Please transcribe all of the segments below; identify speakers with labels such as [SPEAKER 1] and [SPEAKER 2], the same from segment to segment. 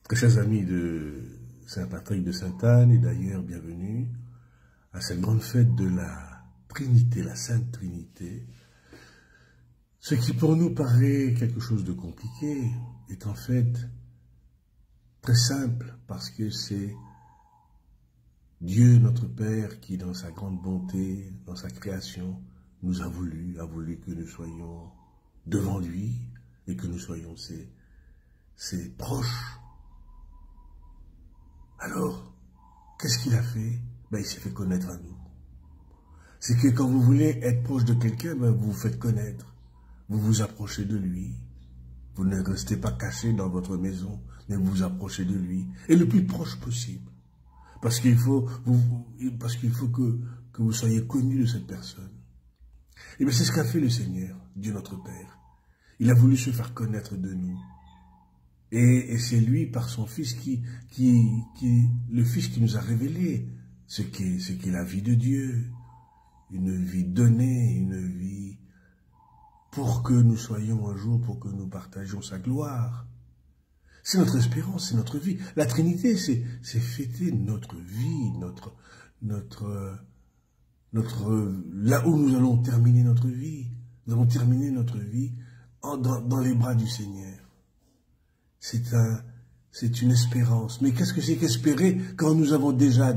[SPEAKER 1] Très chers amis de Saint-Patrick de Sainte-Anne, et d'ailleurs bienvenue à cette grande fête de la Trinité, la Sainte Trinité. Ce qui pour nous paraît quelque chose de compliqué est en fait très simple, parce que c'est Dieu notre Père qui, dans sa grande bonté, dans sa création, nous a voulu que nous soyons devant lui et que nous soyons ses proches. Alors, qu'est-ce qu'il a fait? Il s'est fait connaître à nous. C'est que quand vous voulez être proche de quelqu'un, vous vous faites connaître. Vous vous approchez de lui. Vous ne restez pas caché dans votre maison, mais vous vous approchez de lui. Et le plus proche possible. Parce qu'il faut que vous soyez connu de cette personne. Et bien c'est ce qu'a fait le Seigneur, Dieu notre Père. Il a voulu se faire connaître de nous. Et c'est lui, par son Fils, le Fils qui nous a révélé ce qu'est la vie de Dieu. Une vie donnée, une vie pour que nous soyons un jour, pour que nous partagions sa gloire. C'est notre espérance, c'est notre vie. La Trinité, c'est fêter notre vie, là où nous allons terminer notre vie. Nous allons terminer notre vie dans les bras du Seigneur. C'est une espérance. Mais qu'est-ce que c'est qu'espérer quand nous avons déjà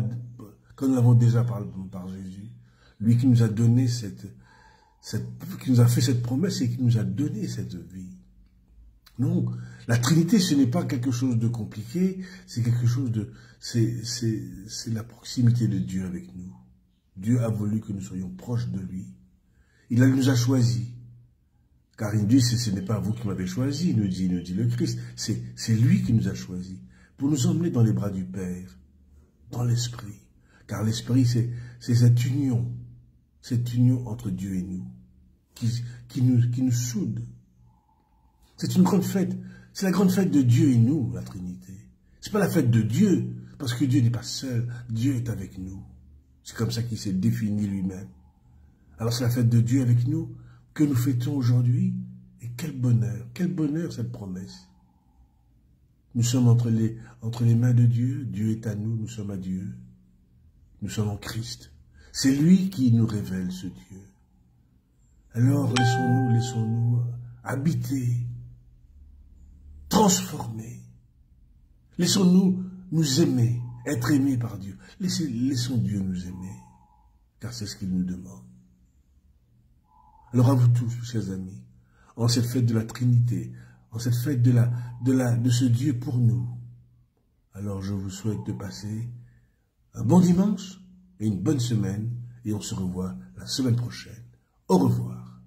[SPEAKER 1] par Jésus? Lui qui nous a donné qui nous a fait cette promesse et qui nous a donné cette vie. Non, la Trinité, ce n'est pas quelque chose de compliqué, c'est quelque chose c'est la proximité de Dieu avec nous. Dieu a voulu que nous soyons proches de lui. Il nous a choisis. Car il dit, ce n'est pas vous qui m'avez choisi, nous dit le Christ. C'est lui qui nous a choisis. Pour nous emmener dans les bras du Père, dans l'Esprit. Car l'Esprit, c'est cette union entre Dieu et nous, qui nous soude. C'est une grande fête. C'est la grande fête de Dieu et nous, la Trinité. C'est pas la fête de Dieu, parce que Dieu n'est pas seul. Dieu est avec nous. C'est comme ça qu'il s'est défini lui-même. Alors c'est la fête de Dieu avec nous, que nous fêtons aujourd'hui, et quel bonheur cette promesse. Nous sommes entre les mains de Dieu, Dieu est à nous, nous sommes à Dieu, nous sommes en Christ. C'est lui qui nous révèle ce Dieu. Alors laissons-nous habiter, transformer, laissons-nous nous aimer, être aimés par Dieu. Laissons Dieu nous aimer, car c'est ce qu'il nous demande. Alors à vous tous, chers amis, en cette fête de la Trinité, en cette fête de ce Dieu pour nous, alors je vous souhaite de passer un bon dimanche et une bonne semaine, et on se revoit la semaine prochaine. Au revoir.